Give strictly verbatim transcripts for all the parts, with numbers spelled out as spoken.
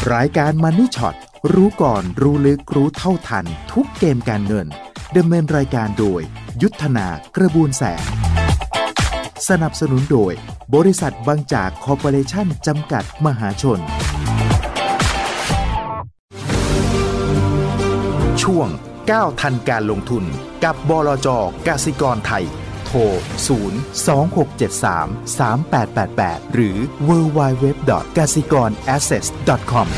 รายการ Money Shot รู้ก่อนรู้ลึกรู้เท่าทันทุกเกมการเงินดำเนินรายการโดยยุทธนากระบวนแสงสนับสนุนโดยบริษัทบางจากคอร์ปอเรชั่นจำกัดมหาชนช่วงก้าวทันการลงทุนกับบลจ.กสิกรไทยโทรศูนย์ สอง หก เจ็ด สาม สาม แปด แปด แปดหรือ ดับเบิลยู ดับเบิลยู ดับเบิลยู ดอท กสิกรแอสเซท ดอท คอม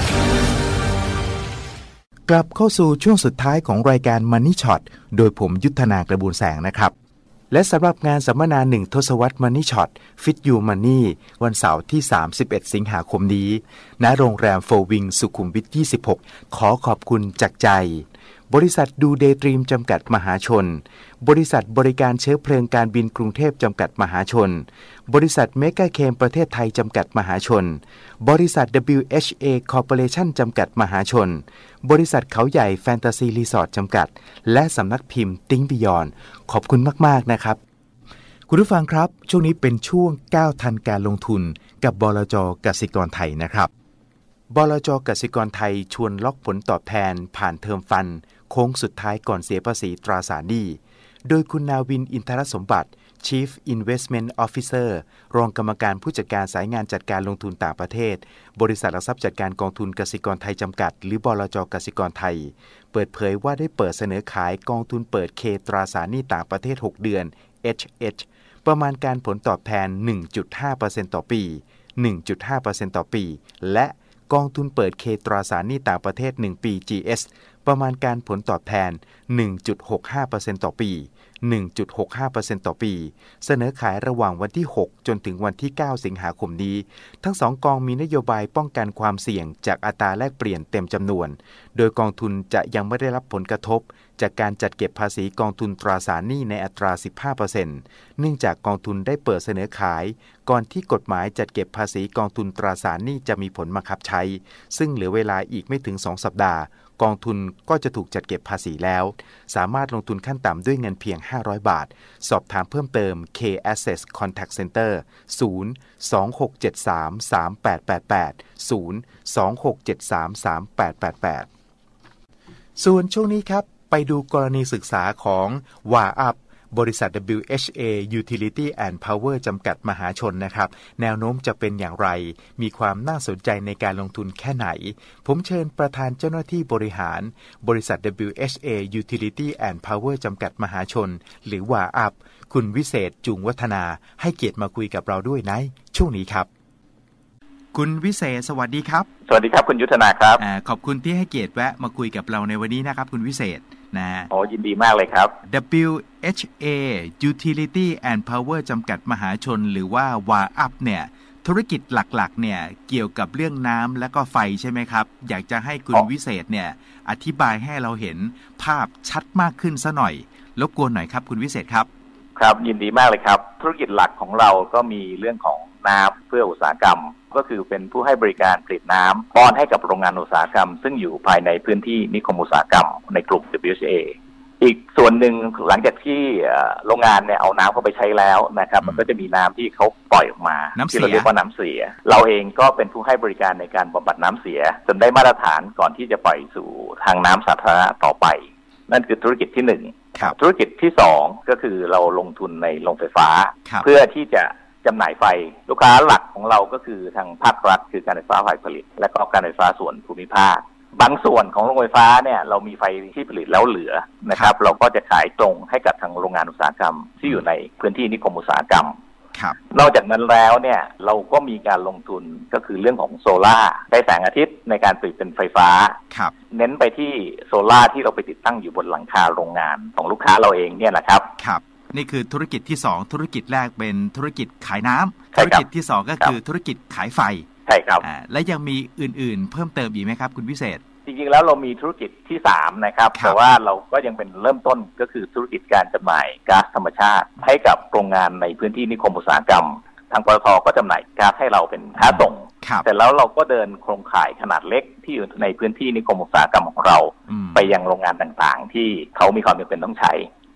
กลับเข้าสู่ช่วงสุดท้ายของรายการ Money Shot โดยผมยุทธนากระบวนแสงนะครับและสำหรับงานสัมมนาหนึ่งทศวรรษ Money Shot Fit You Money วันเสาร์ที่สามสิบเอ็ดสิงหาคมนี้ณโรงแรมโฟร์วิงสุขุมวิทยี่สิบหกขอขอบคุณจากใจบริษัทดูเดย์ดรีมจำกัดมหาชนบริษัทบริการเชื้อเพลิงการบินกรุงเทพจำกัดมหาชนบริษัทเมกะเคมประเทศไทยจำกัดมหาชนบริษัท ดับเบิลยู เอช เอ Corporation จำกัดมหาชนบริษัทเขาใหญ่แฟนตาซีรีสอร์ทจำกัดและสำนักพิมพ์ติ้งบิยอนขอบคุณมากๆนะครับคุณผู้ฟังครับช่วงนี้เป็นช่วงก้าวทันการลงทุนกับบลจ.กสิกรไทยนะครับบลจ.กสิกรไทยชวนล็อกผลตอบแทนผ่านเทอมฟันโค้งสุดท้ายก่อนเสียภาษีตราสารหนี้โดยคุณนาวินอินทรสมบัติ Chief Investment Officer รองกรรมการผู้จัดการสายงานจัดการลงทุนต่างประเทศบริษัทหลักทรัพย์จัดการกองทุนกสิกรไทยจำกัดหรือบลจ.กสิกรไทยเปิดเผยว่าได้เปิดเสนอขายกองทุนเปิด K ตราสารหนี้ต่างประเทศหกเดือน เอช เอช ประมาณการผลตอบแทน หนึ่งจุดห้าเปอร์เซ็นต์ ต่อปี หนึ่งจุดห้าเปอร์เซ็นต์ ต่อปีและกองทุนเปิด K ตราสารหนี้ต่างประเทศหนึ่งปี จี เอส ประมาณการผลตอบแทน หนึ่งจุดหกห้าเปอร์เซ็นต์ ต่อปี หนึ่งจุดหกห้าเปอร์เซ็นต์ ต่อปีเสนอขายระหว่างวันที่หกจนถึงวันที่เก้าสิงหาคมนี้ทั้งสองกองมีนโยบายป้องกันความเสี่ยงจากอัตราแลกเปลี่ยนเต็มจำนวนโดยกองทุนจะยังไม่ได้รับผลกระทบจากการจัดเก็บภาษีกองทุนตราสารหนี้ในอัตรา สิบห้าเปอร์เซ็นต์ เนื่องจากกองทุนได้เปิดเสนอขายก่อนที่กฎหมายจัดเก็บภาษีกองทุนตราสารหนี้จะมีผลบังคับใช้ซึ่งเหลือเวลาอีกไม่ถึงสองสัปดาห์กองทุนก็จะถูกจัดเก็บภาษีแล้วสามารถลงทุนขั้นต่ำด้วยเงินเพียงห้าร้อยบาทสอบถามเพิ่มเติม K Access Contact Center ศูนย์ สอง หก เจ็ด สาม สาม แปด แปด แปด ศูนย์ สอง หก เจ็ด สาม สาม แปด แปด แปดส่วนช่วงนี้ครับไปดูกรณีศึกษาของวาอัพบริษัท ดับเบิลยู เอช เอ Utility and Power จำกัดมหาชนนะครับแนวโน้มจะเป็นอย่างไรมีความน่าสนใจในการลงทุนแค่ไหนผมเชิญประธานเจ้าหน้าที่บริหารบริษัท ดับเบิลยู เอช เอ Utility and Power จำกัดมหาชนหรือวาอัพคุณวิเศษจุงวัฒนาให้เกียรติมาคุยกับเราด้วยในช่วงนี้ครับคุณวิเศษสวัสดีครับสวัสดีครับคุณยุทธนาครับอ่าขอบคุณที่ให้เกียรติแวะมาคุยกับเราในวันนี้นะครับคุณวิเศษนะโอ้ยินดีมากเลยครับดับเบิลยู เอช เอ Utility and Power จำกัดมหาชนหรือว่าวาอัพเนี่ยธุรกิจหลักๆเนี่ยเกี่ยวกับเรื่องน้ำและก็ไฟใช่ไหมครับอยากจะให้คุณวิเศษเนี่ยอธิบายให้เราเห็นภาพชัดมากขึ้นซะหน่อยรบกวนหน่อยครับคุณวิเศษครับครับยินดีมากเลยครับธุรกิจหลักของเราก็มีเรื่องของน้ำเพื่ออุตสาหกรรมก็คือเป็นผู้ให้บริการผลิตน้ำป้อนให้กับโรงงานอุตสาหกรรมซึ่งอยู่ภายในพื้นที่นิคมอุตสาหกรรมในกลุ่ม ดับเบิลยู เอช เอ อีกส่วนหนึ่งหลังจากที่โรงงานเนี่ยเอาน้ำเข้าไปใช้แล้วนะครับมันก็จะมีน้ำที่เขาปล่อยออกมาที่เราเรียกว่าน้ำเสียเราเองก็เป็นผู้ให้บริการในการบำบัดน้ำเสียจนได้มาตรฐานก่อนที่จะปล่อยสู่ทางน้ำสาธารณะต่อไปนั่นคือธุรกิจที่หนึ่งธุรกิจที่สองก็คือเราลงทุนในโรงไฟฟ้าเพื่อที่จะจำหน่ายไฟลูกค้าหลักของเราก็คือทางภาครัฐคือการไฟฟ้าฝ่ายผลิตและก็การไฟฟ้าส่วนภูมิภาคบางส่วนของโรงไฟฟ้าเนี่ยเรามีไฟที่ผลิตแล้วเหลือนะครับเราก็จะขายตรงให้กับทางโรงงานอุตสาหกรรมที่อยู่ในพื้นที่นิคมอุตสาหกรรมนอกจากนั้นแล้วเนี่ยเราก็มีการลงทุนก็คือเรื่องของโซล่าได้แสงอาทิตย์ในการผลิตเป็นไฟฟ้าเน้นไปที่โซล่าที่เราไปติดตั้งอยู่บนหลังคาโรงงานของลูกค้าเราเองเนี่ยนะครับครับนี่คือธุรกิจที่สองธุรกิจแรกเป็นธุรกิจขายน้ำธุรกิจที่สองก็คือธุรกิจขายไฟใช่ครับและยังมีอื่นๆเพิ่มเติมอีกไหมครับคุณวิเศษจริงๆแล้วเรามีธุรกิจที่สามนะครับแต่ว่าเราก็ยังเป็นเริ่มต้นก็คือธุรกิจการจำหน่ายก๊าซธรรมชาติให้กับโรงงานในพื้นที่นิคมอุตสาหกรรมทางปตท.ก็จำหน่ายก๊าซให้เราเป็นค้าส่งแต่แล้วเราก็เดินโครงข่ายขนาดเล็กที่อยู่ในพื้นที่นิคมอุตสาหกรรมของเราไปยังโรงงานต่างๆที่เขามีความจำเป็นต้องใช้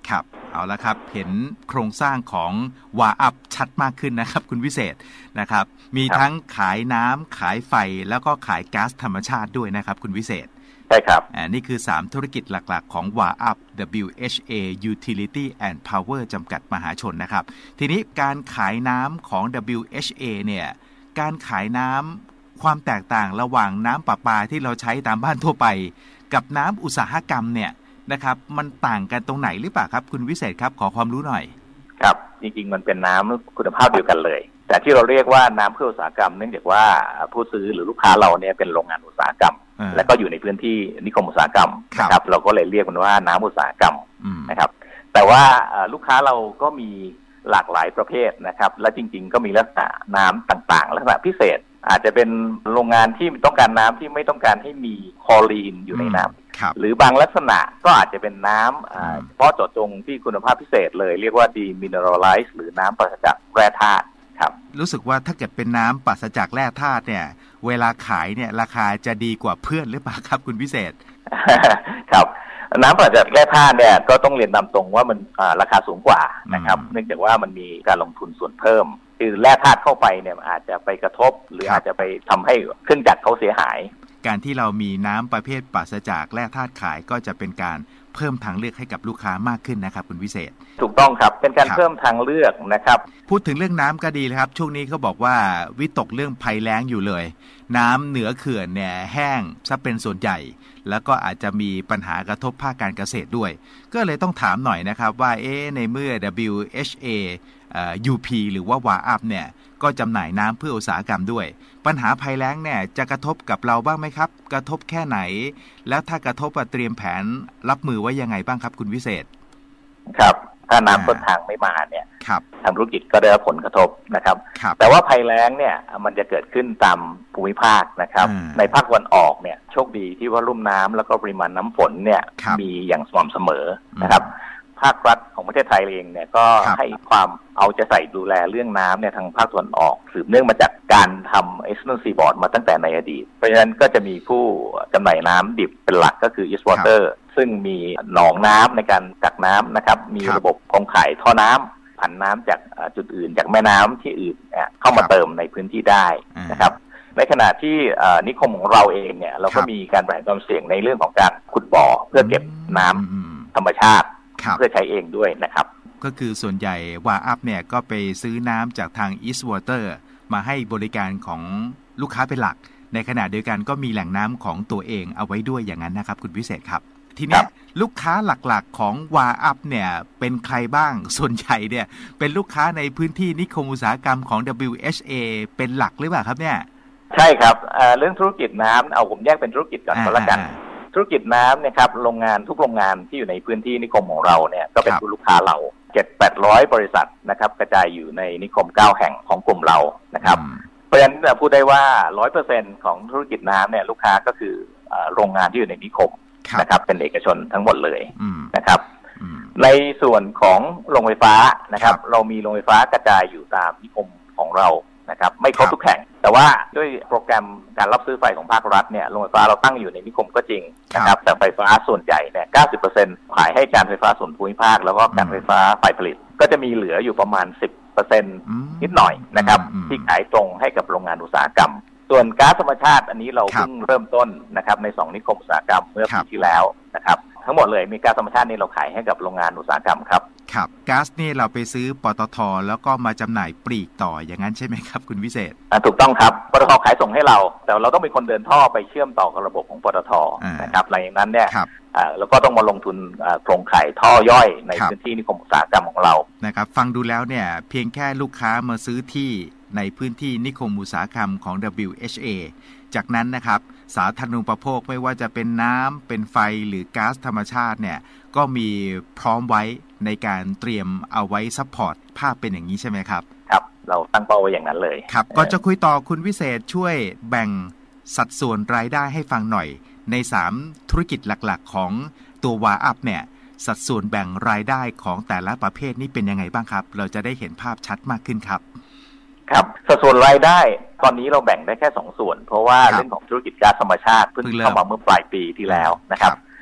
ครับเอาละครับเห็นโครงสร้างของวาอัพชัดมากขึ้นนะครับคุณวิเศษนะครับมีทั้งขายน้ำขายไฟแล้วก็ขายก๊าซธรรมชาติด้วยนะครับคุณวิเศษใช่ครับอ่านี่คือสามธุรกิจหลักๆของ วาอัพ ดับเบิลยู เอช เอ Utility and Power จำกัดมหาชนนะครับทีนี้การขายน้ำของ ดับเบิลยู เอช เอ เนี่ยการขายน้ำความแตกต่างระหว่างน้ำประปาที่เราใช้ตามบ้านทั่วไปกับน้ำอุตสาหกรรมเนี่ยนะครับมันต่างกันตรงไหนหรือเปล่าครับคุณวิเศษครับขอความรู้หน่อยครับจริงๆมันเป็นน้ำคุณภาพเดียวกันเลยแต่ที่เราเรียกว่าน้ำเพื่ออุตสาหกรรมเนื่องจากว่าผู้ซื้อหรือลูกค้าเราเนี่ยเป็นโรงงานอุตสาหกรรมและก็อยู่ในพื้นที่นิคมอุตสาหกรรมนะครับเราก็เลยเรียกมันว่าน้ำอุตสาหกรรมนะครับแต่ว่าลูกค้าเราก็มีหลากหลายประเภทนะครับและจริงๆก็มีลักษณะน้ำต่างๆลักษณะพิเศษอาจจะเป็นโรงงานที่ต้องการน้ำที่ไม่ต้องการให้มีคลอรีนอยู่ในน้ำหรือบางลักษณะก็อาจจะเป็นน้ำเฉพาะเจาะจงที่คุณภาพพิเศษเลยเรียกว่า demineralized หรือน้ำปราศจากแร่ธาตุครับรู้สึกว่าถ้าเกิดเป็นน้ำปราศจากแร่ธาตุเนี่ยเวลาขายเนี่ยราคาจะดีกว่าเพื่อนหรือเปล่าครับคุณพิเศษครับน้ำปราศจากแร่ธาตุเนี่ยก็ต้องเรียนตามตรงว่ามันราคาสูงกว่านะครับเนื่องจากว่ามันมีการลงทุนส่วนเพิ่มคือแร่ธาตุเข้าไปเนี่ยอาจจะไปกระทบหรืออาจจะไปทำให้เครื่องจักรเขาเสียหายการที่เรามีน้ำประเภทปราศจากแร่ธาตุขายก็จะเป็นการเพิ่มทางเลือกให้กับลูกค้ามากขึ้นนะครับคุณวิเศษถูกต้องครับเป็นการเพิ่มทางเลือกนะครับพูดถึงเรื่องน้ำก็ดีเลยครับช่วงนี้เขาบอกว่าวิตกเรื่องภัยแล้งอยู่เลยน้ำเหนือเขื่อนเนี่ยแห้งซะเป็นส่วนใหญ่แล้วก็อาจจะมีปัญหากระทบภาคการเกษตรด้วยก็เลยต้องถามหน่อยนะครับว่าเอ๊ะในเมื่อ ดับเบิลยู เอช เอ เอ่อ ยู พี หรือว่า วาอัพ เนี่ยก็จำหน่ายน้ำเพื่ออุตสาหกรรมด้วยปัญหาภัยแล้งเนี่ยจะกระทบกับเราบ้างไหมครับกระทบแค่ไหนแล้วถ้ากระทบเตรียมแผนรับมือไว้ยังไงบ้างครับคุณวิเศษครับถ้าน้ำต้นทางไม่มาเนี่ยทางธุรกิจก็ได้รับผลกระทบนะครับแต่ว่าภัยแล้งเนี่ยมันจะเกิดขึ้นตามภูมิภาคนะครับในภาคตะวันออกเนี่ยโชคดีที่ว่าลุ่มน้ำแล้วก็ปริมาณน้ำฝนเนี่ยมีอย่างสม่ำเสมอนะครับภาครัฐของประเทศไทยเองเนี่ยก็ให้ความเอาใจใส่ดูแลเรื่องน้ำเนี่ยทางภาคตะวันออกสืบเนื่องมาจากการทำ Eastern Seaboard มาตั้งแต่ในอดีตเพราะฉะนั้นก็จะมีผู้จำหน่ายน้ำดิบเป็นหลักก็คือ East Water ซึ่งมีหนองน้ำในการกักน้ำนะครับมีระบบโครงข่ายท่อน้ำผันน้ำจากจุดอื่นจากแม่น้ำที่อื่นเข้ามาเติมในพื้นที่ได้นะครับในขณะที่นิคมของเราเองเนี่ยเราก็มีการบริหารความเสี่ยงในเรื่องของการขุดบ่อเพื่อเก็บน้ำธรรมชาติเพื่อใช้เองด้วยนะครับก็คือส่วนใหญ่ วาอัพ เนี่ยก็ไปซื้อน้ำจากทาง East Water มาให้บริการของลูกค้าเป็นหลักในขณะเดียวกันก็มีแหล่งน้ำของตัวเองเอาไว้ด้วยอย่างนั้นนะครับคุณพิเศษครับทีนี้ลูกค้าหลักๆของ วาอัพ เนี่ยเป็นใครบ้างส่วนใหญ่เนี่ยเป็นลูกค้าในพื้นที่นิคมอุตสาหกรรมของ ดับเบิลยู เอช เอ เป็นหลักหรือเปล่าครับเนี่ยใช่ครับ เ, เรื่องธุรกิจน้ำเอาผมแยกเป็นธุรกิจก่อนก็แล้วกันธุรกิจน้ำเนี่ยครับโรงงานทุกโรงงานที่อยู่ในพื้นที่นิคมของเราเนี่ยก็เป็นลูกค้าเรา เจ็ดถึงแปดร้อย บริษัทนะครับกระจายอยู่ในนิคมเก้าแห่งของกลุ่มเรานะครับเพราะฉะนั้นพูดได้ว่า ร้อยเปอร์เซ็นต์ ของธุรกิจน้ำเนี่ยลูกค้าก็คือโรงงานที่อยู่ในนิคมนะครับเป็นเอกชนทั้งหมดเลยนะครับในส่วนของโรงไฟฟ้านะครับเรามีโรงไฟฟ้ากระจายอยู่ตามนิคมของเรานะครับไม่ครบทุกแห่งแต่ว่าด้วยโปรแกรมการรับซื้อไฟของภาครัฐเนี่ยโรงไฟฟ้าเราตั้งอยู่ในนิคมก็จริงนะครับแต่ไฟฟ้าส่วนใหญ่เนี่ย เก้าสิบเปอร์เซ็นต์ ขายให้การไฟฟ้าส่วนภูมิภาคแล้วก็การไฟฟ้าฝ่ายผลิตก็จะมีเหลืออยู่ประมาณ สิบเปอร์เซ็นต์ นิดหน่อยนะครับที่ขายตรงให้กับโรงงานอุตสาหกรรมส่วนก๊าซธรรมชาติอันนี้เราเพิ่งเริ่มต้นนะครับในสองนิคมอุตสาหกรรมเมื่อปีที่แล้วนะครับทั้งหมดเลยมีก๊าซธรรมชาตินี่เราขายให้กับโรงงานอุตสาหกรรมครับครับก๊าซนี่เราไปซื้อปตท.แล้วก็มาจำหน่ายปลีกต่ออย่างนั้นใช่ไหมครับคุณวิเศษอ่าถูกต้องครับปตท.ขายส่งให้เราแต่เราต้องเป็นคนเดินท่อไปเชื่อมต่อกับระบบของปตท.นะครับหลังจากนั้นเนี่ยอ่าแล้วก็ต้องมาลงทุนอ่าโครงข่ายท่อย่อยในพื้นที่นิคมอุตสาหกรรมของเรานะครับฟังดูแล้วเนี่ยเพียงแค่ลูกค้ามาซื้อที่ในพื้นที่นิคมอุตสาหกรรมของ ดับเบิลยู เอช เอ จากนั้นนะครับสาธารณูปโภคไม่ว่าจะเป็นน้ำเป็นไฟหรือก๊าซธรรมชาติเนี่ยก็มีพร้อมไว้ในการเตรียมเอาไว้ซัพพอร์ตภาพเป็นอย่างนี้ใช่ไหมครับครับเราตั้งเป้าไว้อย่างนั้นเลยครับก่อนจะคุยต่อคุณวิเศษช่วยแบ่งสัดส่วนรายได้ให้ฟังหน่อยในสามธุรกิจหลักๆของตัว วาอัพ เนี่ยสัดส่วนแบ่งรายได้ของแต่ละประเภทนี้เป็นยังไงบ้างครับเราจะได้เห็นภาพชัดมากขึ้นครับครับสัดส่วนรายได้ตอนนี้เราแบ่งได้แค่สองส่วนเพราะว่าเรื่องของธุรกิจก๊าซธรรมชาติเพิ่งเข้ามาเมื่อปลายปีที่แล้วนะครับ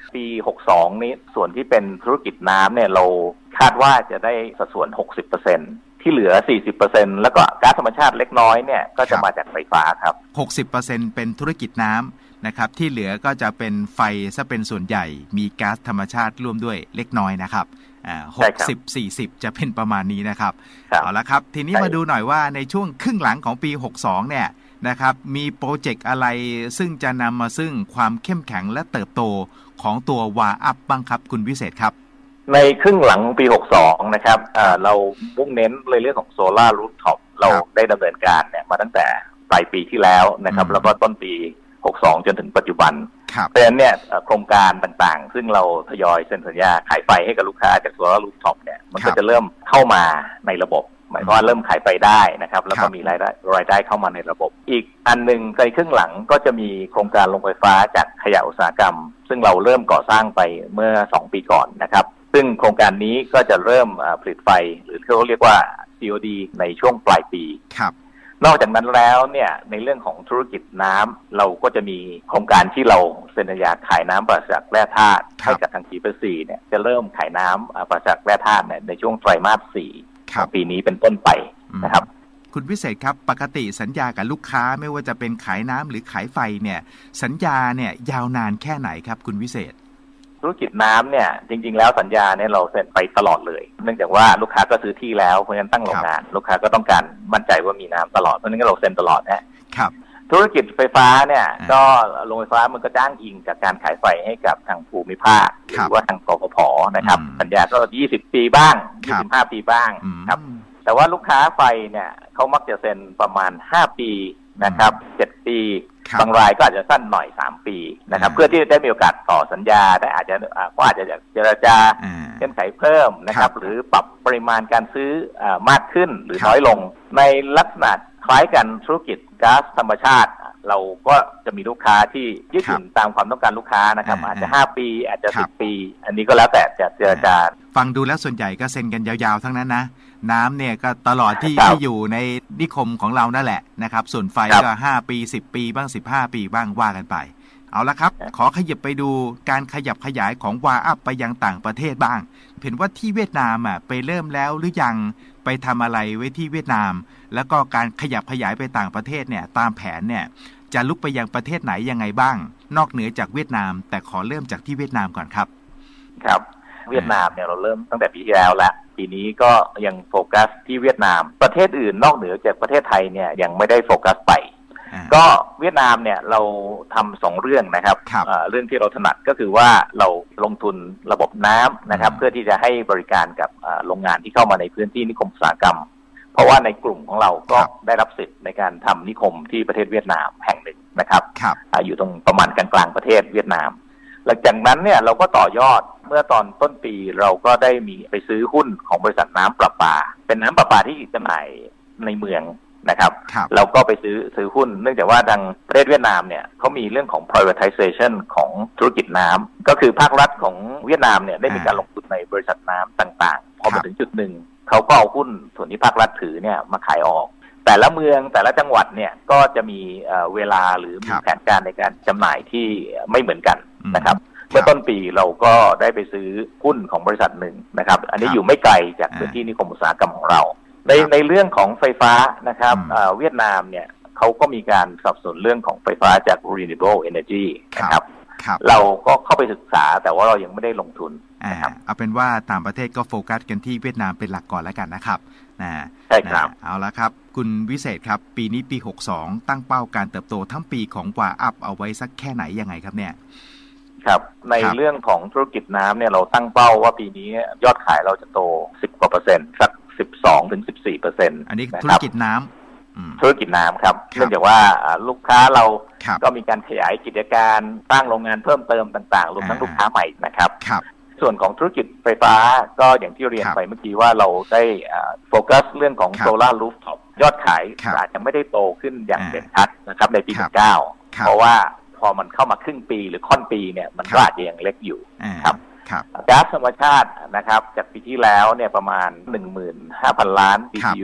ปี หกสิบสอง นี้ส่วนที่เป็นธุรกิจน้ำเนี่ยเราคาดว่าจะได้สัดส่วน หกสิบเปอร์เซ็นต์ ที่เหลือ สี่สิบเปอร์เซ็นต์ แล้วก็ก๊าซธรรมชาติเล็กน้อยเนี่ยก็จะมาจากไฟฟ้าครับหกสิบเปอร์เซ็นต์ เป็นธุรกิจน้ำนะครับที่เหลือก็จะเป็นไฟซะเป็นส่วนใหญ่มีก๊าซธรรมชาติร่วมด้วยเล็กน้อยนะครับอ่าหกสิบ สี่สิบจะเป็นประมาณนี้นะครับเอาละครับทีนี้มาดูหน่อยว่าในช่วงครึ่งหลังของปีหกสิบสองเนี่ยนะครับมีโปรเจกต์อะไรซึ่งจะนำมาซึ่งความเข้มแข็งและเติบโตของตัววาอัพบ้างครับคุณวิเศษครับในครึ่งหลังปี หกสิบสอง นะครับเรามุ่งเน้นในเรื่องของโซลาร์รูฟท็อปเราได้ดำเนินการเนี่ยมาตั้งแต่ปลายปีที่แล้วนะครับแล้วก็ต้นปีหกสิบสองจนถึงปัจจุบันเพราะฉะนั้นเนี่ยโครงการต่างๆซึ่งเราทยอยเซ็นสัญญาขายไฟให้กับลูกค้าจากโซลาร์รูฟท็อปเนี่ยมันก็จะเริ่มเข้ามาในระบบหมายความว่าเริ่มขายไฟได้นะครับแล้วก็มีรายได้รายได้เข้ามาในระบบอีกอันหนึ่งในครึ่งหลังก็จะมีโครงการโรงไฟฟ้าจากขยะอุตสาหกรรมซึ่งเราเริ่มก่อสร้างไปเมื่อสองปีก่อนนะครับซึ่งโครงการนี้ก็จะเริ่มผลิตไฟหรือที่เขาเรียกว่า ซี โอ ดี ในช่วงปลายปีครับนอกจากนั้นแล้วเนี่ยในเรื่องของธุรกิจน้ำเราก็จะมีโครงการที่เราเซ็นสัญญาขายน้ำปราศจากแร่ธาตุให้กับทางจีเปอร์ซีเนี่ยจะเริ่มขายน้ำปราศจากแร่ธาตุในช่วงไตรมาสสี่ปีนี้เป็นต้นไปนะครับคุณวิเศษครับปกติสัญญากับลูกค้าไม่ว่าจะเป็นขายน้ำหรือขายไฟเนี่ยสัญญาเนี่ยยาวนานแค่ไหนครับคุณวิเศษธุรกิจน้ำเนี่ยจริงๆแล้วสัญญาเนี่ยเราเซ็นไปตลอดเลยเนื่องจากว่าลูกค้าก็ซื้อที่แล้วเพราะฉะนั้นตั้งโรงงานลูกค้าก็ต้องการมั่นใจว่ามีน้ำตลอดเพราะฉะนั้นเราเซ็นตลอดนะครับธุรกิจไฟฟ้าเนี่ยก็โรงไฟฟ้ามันก็จ้างอิงจากการขายไฟให้กับทางภูมิภาคหรือว่าทางกฟผ.นะครับสัญญาก็ยี่สิบปีบ้างยี่สิบห้าปีบ้างครับแต่ว่าลูกค้าไฟเนี่ยเขามักจะเซ็นประมาณห้าปีนะครับเจ็ดปีบางรายก็อาจจะสั้นหน่อยสามปีนะครับเพื่อที่จะได้มีโอกาสต่อสัญญาได้อาจจะก็อาจจะเจรจาเงื่อนไขเพิ่มนะครับหรือปรับปริมาณการซื้อมากขึ้นหรือน้อยลงในลักษณะคล้ายกันธุรกิจก๊าซธรรมชาติเราก็จะมีลูกค้าที่ยืดหยุ่นตามความต้องการลูกค้านะครับอาจจะห้าปีอาจจะสิบปีอันนี้ก็แล้วแต่จะเจรจาฟังดูแล้วส่วนใหญ่ก็เซ็นกันยาวๆทั้งนั้นนะน้ำเนี่ยก็ตลอดที่ที่อยู่ในนิคมของเรานั่นแหละนะครับส่วนไฟก็ห้าปีสิบปีบ้างสิบห้าปีบ้างว่ากันไปเอาละครับขอขยับไปดูการขยับขยายของวาอัพไปยังต่างประเทศบ้างเห็นว่าที่เวียดนามอ่ะไปเริ่มแล้วหรือยังไปทำอะไรไว้ที่เวียดนามแล้วก็การขยับขยายไปต่างประเทศเนี่ยตามแผนเนี่ยจะลุกไปยังประเทศไหนยังไงบ้างนอกเหนือจากเวียดนามแต่ขอเริ่มจากที่เวียดนามก่อนครับครับเวียดนามเนี่ยเราเริ่มตั้งแต่ปีที่แล้วแล้วปีนี้ก็ยังโฟกัสที่เวียดนามประเทศอื่นนอกเหนือจากประเทศไทยเนี่ยยังไม่ได้โฟกัสไปก็เวียดนามเนี่ยเราทำสองเรื่องนะครับเรื่องที่เราถนัดก็คือว่าเราลงทุนระบบน้ำนะครับเพื่อที่จะให้บริการกับโรงงานที่เข้ามาในพื้นที่นิคมอุตสาหกรรมเพราะว่าในกลุ่มของเราก็ได้รับสิทธิ์ในการทำนิคมที่ประเทศเวียดนามแห่งหนึ่งนะครับอยู่ตรงประมาณกลางๆประเทศเวียดนามหลังจากนั้นเนี่ยเราก็ต่อยอดเมื่อตอนต้นปีเราก็ได้มีไปซื้อหุ้นของบริษัทน้ำประปาเป็นน้ำประปาที่จำหน่ายในเมืองนะครับเราก็ไปซื้อซื้อหุ้นเนื่องจากว่าทางประเทศเวียดนามเนี่ยเขามีเรื่องของ privatization ของธุรกิจน้ำก็คือภาครัฐของเวียดนามเนี่ยได้มีการลงทุนในบริษัทน้ำต่างๆพอมาถึงจุดหนึ่งเขาก็เอาหุ้นส่วนที่ภาครัฐถือเนี่ยมาขายออกแต่ละเมืองแต่ละจังหวัดเนี่ยก็จะมีเวลาหรือมีแผนการในการจำหน่ายที่ไม่เหมือนกันนะครับเมื่อต้นปีเราก็ได้ไปซื้อหุ้นของบริษัทหนึ่งนะครับอันนี้อยู่ไม่ไกลจากพื้นที่นิคมอุตสาหกรรมของเราในในเรื่องของไฟฟ้านะครับเวียดนามเนี่ยเขาก็มีการสนับสนุนเรื่องของไฟฟ้าจาก renewable energy นะครับเราก็เข้าไปศึกษาแต่ว่าเรายังไม่ได้ลงทุนนะครับเอาเป็นว่าต่างประเทศก็โฟกัสกันที่เวียดนามเป็นหลักก่อนแล้วกันนะครับนะใช่ครับเอาละครับคุณวิเศษครับปีนี้ปีหกสิบสองตั้งเป้าการเติบโตทั้งปีของวาอัพเอาไว้สักแค่ไหนยังไงครับเนี่ยครับในเรื่องของธุรกิจน้ำเนี่ยเราตั้งเป้าว่าปีนี้ยอดขายเราจะโตสิบกว่าเปอร์เซ็นต์สักสิบสองถึงสิบสี่เปอร์เซ็นต์อันนี้ธุรกิจน้ำธุรกิจน้ำครับเนื่องจากว่าลูกค้าเราก็มีการขยายกิจการตั้งโรงงานเพิ่มเติมต่างๆรวมทั้งลูกค้าใหม่นะครับส่วนของธุรกิจไฟฟ้าก็อย่างที่เรียนไปเมื่อกี้ว่าเราได้โฟกัสเรื่องของโซลาร์รูฟท็อปยอดขายอาจจะไม่ได้โตขึ้นอย่างเด่นชัดนะครับในปีสิบเก้าเพราะว่าพอมันเข้ามาครึ่งปีหรือค่อนปีเนี่ยมันก็อาจจะยังเล็กอยู่ครับก๊าซธรรมชาตินะครับจากปีที่แล้วเนี่ยประมาณ หนึ่งหมื่นห้าพัน ล้าน บี ที ยู ต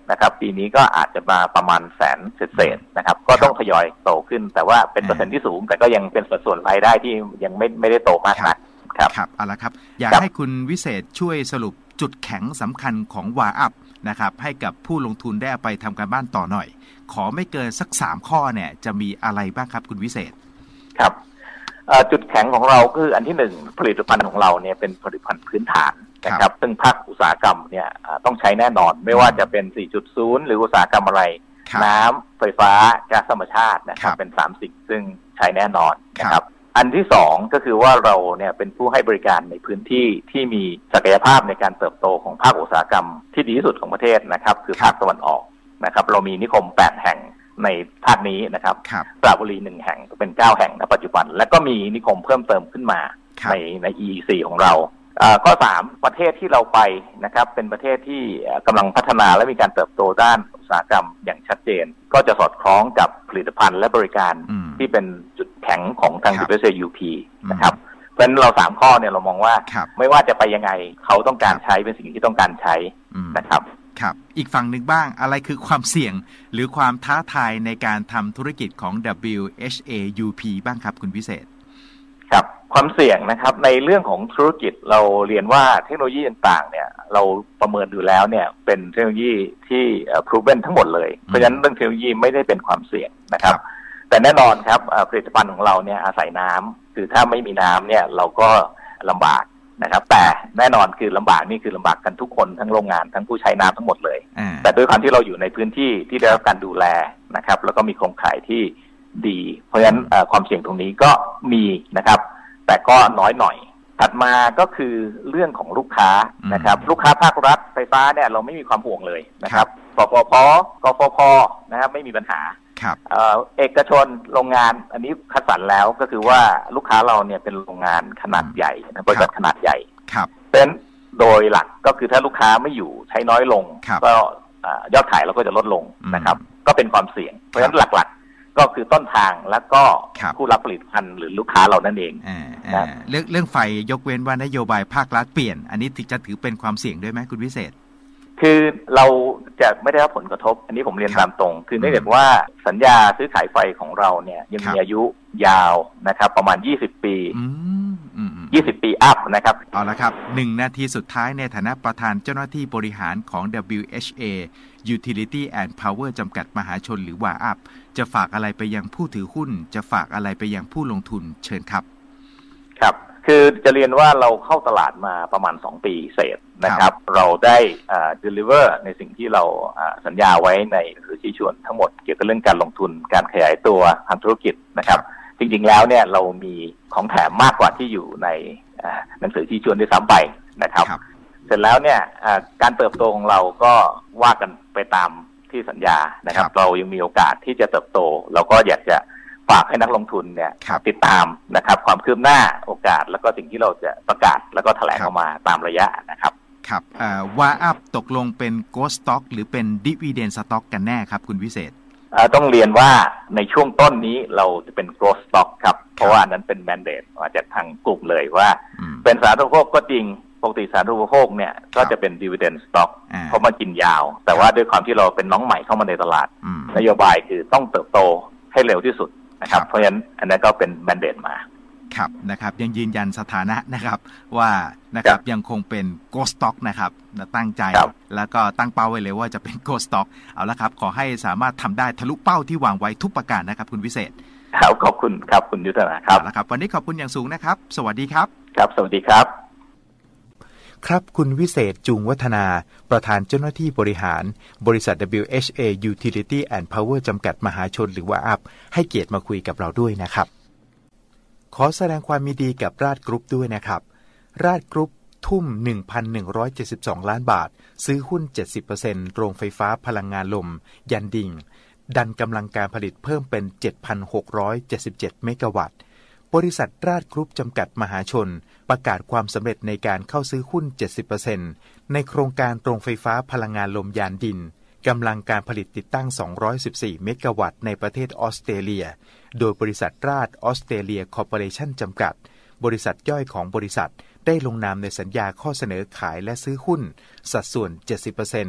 นะครับปีนี้ก็อาจจะมาประมาณแสนเศษๆนะครับก็ต้องทยอยโตขึ้นแต่ว่าเป็นเปอร์เซ็นต์ที่สูงแต่ก็ยังเป็นสัดส่วนรายได้ที่ยังไม่ไม่ได้โตมากนักครับครับเอาละครับอยากให้คุณวิเศษช่วยสรุปจุดแข็งสำคัญของวาอัพนะครับให้กับผู้ลงทุนได้ไปทำการบ้านต่อหน่อยขอไม่เกินสักสามข้อเนี่ยจะมีอะไรบ้างครับคุณวิเศษครับจุดแข็งของเราคืออันที่หนึ่งผลิตภัณฑ์ของเราเนี่ยเป็นผลิตภัณฑ์พื้นฐานนะครับซึ่งภาคอุตสาหกรรมเนี่ยต้องใช้แน่นอนไม่ว่าจะเป็น สี่จุดศูนย์ หรืออุตสาหกรรมอะไรน้ำไฟฟ้าก๊าซธรรมชาตินะครับเป็นสามสิ่งซึ่งใช้แน่นอนนะครับอันที่สองก็คือว่าเราเนี่ยเป็นผู้ให้บริการในพื้นที่ที่มีศักยภาพในการเติบโตของภาคอุตสาหกรรมที่ดีที่สุดของประเทศนะครับคือภาคตะวันออกนะครับเรามีนิคมแปดแห่งในภาคนี้นะครับสระบุรีหนึ่งแห่งเป็นเก้าแห่งณปัจจุบันและก็มีนิคมเพิ่มเติมขึ้นมาในใน อี อี ซี ของเราข้อสามประเทศที่เราไปนะครับเป็นประเทศที่กำลังพัฒนาและมีการเติบโตด้านอุตสาหกรรมอย่างชัดเจนก็จะสอดคล้องกับผลิตภัณฑ์และบริการที่เป็นจุดแข็งของทาง ดับเบิลยู เอส เอ ยู พี นะครับเพราะฉะนั้นเราสามข้อเนี่ยเรามองว่าไม่ว่าจะไปยังไงเขาต้องการใช้เป็นสิ่งที่ต้องการใช้นะครับครับอีกฝั่งหนึ่งบ้างอะไรคือความเสี่ยงหรือความท้าทายในการทำธุรกิจของ ดับเบิลยู เอช เอ ยู พี บ้างครับคุณพิเศษครับความเสี่ยงนะครับในเรื่องของธุรกิจเราเรียนว่าเทคโนโลยีต่างๆเนี่ยเราประเมินดูแล้วเนี่ยเป็นเทคโนโลยีที่ proven ทั้งหมดเลยเพราะฉะนั้นเรื่องเทคโนโลยีไม่ได้เป็นความเสี่ยงนะครับแต่แน่นอนครับผลิตภัณฑ์ของเราเนี่ยอาศัยน้ำคือถ้าไม่มีน้ำเนี่ยเราก็ลำบากนะครับแต่แน่นอนคือลำบากนี่คือลำบากกันทุกคนทั้งโรงงานทั้งผู้ใช้น้ำทั้งหมดเลยแต่ด้วยความที่เราอยู่ในพื้นที่ที่ได้รับการดูแลนะครับแล้วก็มีโครงข่ายที่ดีเพราะฉะนั้นความเสี่ยงตรงนี้ก็มีนะครับแต่ก็น้อยหน่อยถัดมาก็คือเรื่องของลูกค้านะครับลูกค้าภาครัฐไฟฟ้าเนี่ยเราไม่มีความห่วงเลยนะครับปปพ.กฟผ.นะครับไม่มีปัญหาเอกชนโรงงานอันนี้คัดสรรแล้วก็คือว่าลูกค้าเราเนี่ยเป็นโรงงานขนาดใหญ่บริษัทขนาดใหญ่เพราะฉะนั้นโดยหลักก็คือถ้าลูกค้าไม่อยู่ใช้น้อยลงก็ยอดขายเราก็จะลดลงนะครับก็เป็นความเสี่ยงเพราะฉะนั้นหลักๆก็คือต้นทางแล้วก็ผู้รับผลิตภัณฑ์หรือลูกค้าเรานั่นเองเรื่องเรื่องไฟยกเว้นว่านโยบายภาครัฐเปลี่ยนอันนี้จะถือเป็นความเสี่ยงด้วยไหมคุณวิเศษคือเราจะไม่ได้รับผลกระทบอันนี้ผมเรียนตามตรงคือเนื่องจากว่าสัญญาซื้อขายไฟของเราเนี่ยยังมีอายุยาวนะครับประมาณยี่สิบปียี่สิบปีอัพนะครับเอาละครับหนึ่งนาทีสุดท้ายในฐานะประธานเจ้าหน้าที่บริหารของ ดับเบิลยู เอช เอ Utility and Power จำกัดมหาชนหรือวาอัพจะฝากอะไรไปยังผู้ถือหุ้นจะฝากอะไรไปยังผู้ลงทุนเชิญครับครับคือจะเรียนว่าเราเข้าตลาดมาประมาณสองปีเศษนะครับเราได้อ่า deliver ในสิ่งที่เราอ่าสัญญาไว้ในหนังสือชี้ชวนทั้งหมดเกี่ยวกับเรื่องการลงทุนการขยายตัวทางธุรกิจนะครับจริงๆแล้วเนี่ยเรามีของแถมมากกว่าที่อยู่ในหนังสือชี้ชวนด้วยซ้ำไปนะครับเสร็จแล้วเนี่ยการเติบโตของเราก็ว่ากันไปตามที่สัญญานะครับเรายังมีโอกาสที่จะเติบโตเราก็อยากจะฝากให้นักลงทุนเนี่ยติดตามนะครับความคืบหน้าโอกาสแล้วก็สิ่งที่เราจะประกาศแล้วก็แถลงออกมาตามระยะนะครับครับวาอัพตกลงเป็น Growth Stock หรือเป็น Dividend Stock กันแน่ครับคุณวิเศษต้องเรียนว่าในช่วงต้นนี้เราจะเป็น Growth Stock ครับเพราะว่านั้นเป็น mandate มาจากทางกลุ่มเลยว่าเป็นสาธารณูปโภคก็จริงปกติสาธารณูปโภคเนี่ยก็จะเป็น Dividend Stock เพราะมากินยาวแต่ว่าด้วยความที่เราเป็นน้องใหม่เข้ามาในตลาดนโยบายคือต้องเติบโตให้เร็วที่สุดนะครับเพราะฉะนั้นอันนั้นก็เป็น mandate มาครับนะครับยังยืนยันสถานะนะครับว่านะครับยังคงเป็น Growth Stock นะครับตั้งใจแล้วก็ตั้งเป้าไว้เลยว่าจะเป็น Growth Stock เอาละครับขอให้สามารถทำได้ทะลุเป้าที่วางไว้ทุกประการนะครับคุณวิเศษครับขอบคุณครับคุณยุทธนาครับเอาละครับวันนี้ขอบคุณอย่างสูงนะครับสวัสดีครับครับสวัสดีครับครับคุณวิเศษจุงวัฒนาประธานเจ้าหน้าที่บริหารบริษัท ดับเบิลยู เอช เอ Utility and Power จำกัดมหาชนหรือว่าอัพให้เกียรติมาคุยกับเราด้วยนะครับขอแสดงความยินดีกับราชกรุ๊ปด้วยนะครับราชกรุ๊ปทุ่ม หนึ่งพันหนึ่งร้อยเจ็ดสิบสอง ล้านบาทซื้อหุ้น เจ็ดสิบเปอร์เซ็นต์ โรงไฟฟ้าพลังงานลมยันดิงดันกำลังการผลิตเพิ่มเป็น เจ็ดพันหกร้อยเจ็ดสิบเจ็ด เมกะวัตต์บริษัทราชกรุ๊ปจำกัดมหาชนประกาศความสำเร็จในการเข้าซื้อหุ้น เจ็ดสิบเปอร์เซ็นต์ ในโครงการโรงไฟฟ้าพลังงานลมยานดินกำลังการผลิตติดตั้งสองร้อยสิบสี่ เมกะวัตต์ในประเทศออสเตรเลียโดยบริษัทราชออสเตรเลียคอร์ปอเรชั่นจำกัดบริษัทย่อยของบริษัทได้ลงนามในสัญญาข้อเสนอขายและซื้อหุ้นสัดส่วน เจ็ดสิบเปอร์เซ็นต์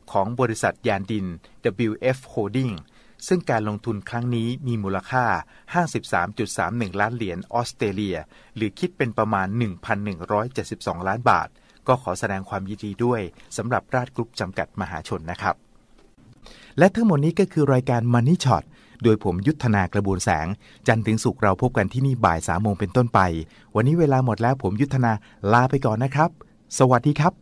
ของบริษัทยานดิน ดับเบิลยู เอฟ Holding ซึ่งการลงทุนครั้งนี้มีมูลค่า ห้าสิบสามจุดสามหนึ่ง ล้านเหรียญออสเตรเลียหรือคิดเป็นประมาณ หนึ่งพันหนึ่งร้อยเจ็ดสิบสอง ล้านบาทก็ขอแสดงความยินดีด้วยสำหรับราชกรุ๊ปจำกัดมหาชนนะครับและทั้งหมดนี้ก็คือรายการ Money Shot โดยผมยุทธนากระบวนแสงจันทร์ถึงศุกร์เราพบกันที่นี่บ่ายสามโมงเป็นต้นไปวันนี้เวลาหมดแล้วผมยุทธนาลาไปก่อนนะครับสวัสดีครับ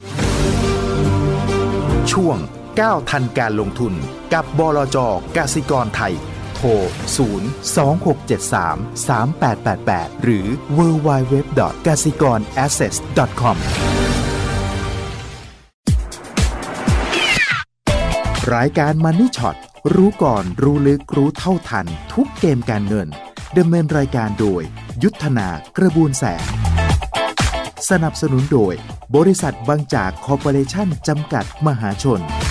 ช่วงก้าวทันการลงทุนกับบลจ.กสิกรไทยโทรศูนย์ สอง หก เจ็ด สาม สาม แปด แปด แปดหรือ ดับเบิลยู ดับเบิลยู ดับเบิลยู ดอท กสิกรแอสเซท ดอท คอม รายการ Money Shot รู้ก่อนรู้ลึกรู้เท่าทันทุกเกมการเงินดำเนินรายการโดยยุทธนากระบวนแสงสนับสนุนโดยบริษัทบางจากคอร์ปอเรชั่นจำกัดมหาชน